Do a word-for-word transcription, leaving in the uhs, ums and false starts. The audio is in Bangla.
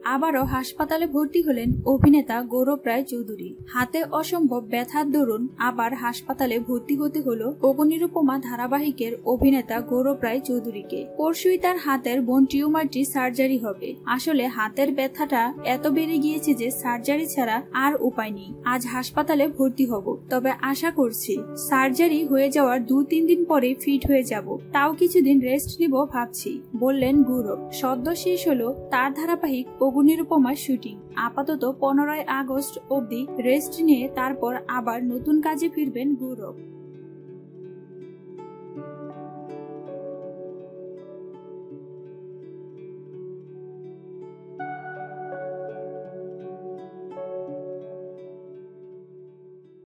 আবারও হাসপাতালে ভর্তি হলেন অভিনেতা গৌরব রায় চৌধুরী। হাতে অসম্ভব ব্যথার দরুন আবার হাসপাতালে ভর্তি হতে হলো অগ্নিরূপমা ধারাবাহিকের অভিনেতা গৌরব রায় চৌধুরীকে। পরশুই তার হাতের বোন টিউমারটি সার্জারি হবে। আসলে হাতের ব্যথাটা এত বেড়ে গিয়েছে যে সার্জারি ছাড়া আর উপায় নেই। আজ হাসপাতালে ভর্তি হব, তবে আশা করছি সার্জারি হয়ে যাওয়ার দু তিন দিন পরে ফিট হয়ে যাব। তাও কিছুদিন রেস্ট নিব ভাবছি, বললেন গৌরব। সদ্য শেষ হলো তার ধারাবাহিক অগ্নিরূপমার শুটিং। আপাতত পনেরোই আগস্ট অবধি রেস্ট নিয়ে তারপর আবার নতুন কাজে ফিরবেন গৌরব।